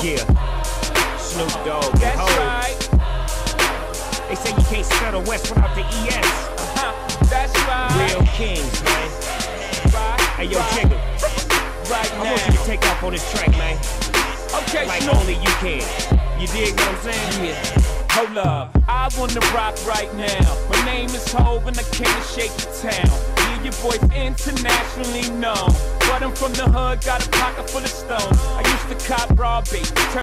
Yeah, Snoop Dogg. That's right. They say you can't spell the West without the ES. That's right. Real kings, man. Right. Hey, yo, Jigga. Right I now. want you to take off on this track, man. Okay, Like Snoop. only you can. You dig what I'm saying? Yeah. Hold up, I wanna rock right now. My name is Hov and I came to shake the town. Yeah, your boy's internationally known, but I'm from the hood, got a pocket full of stones. I used to cop raw bait.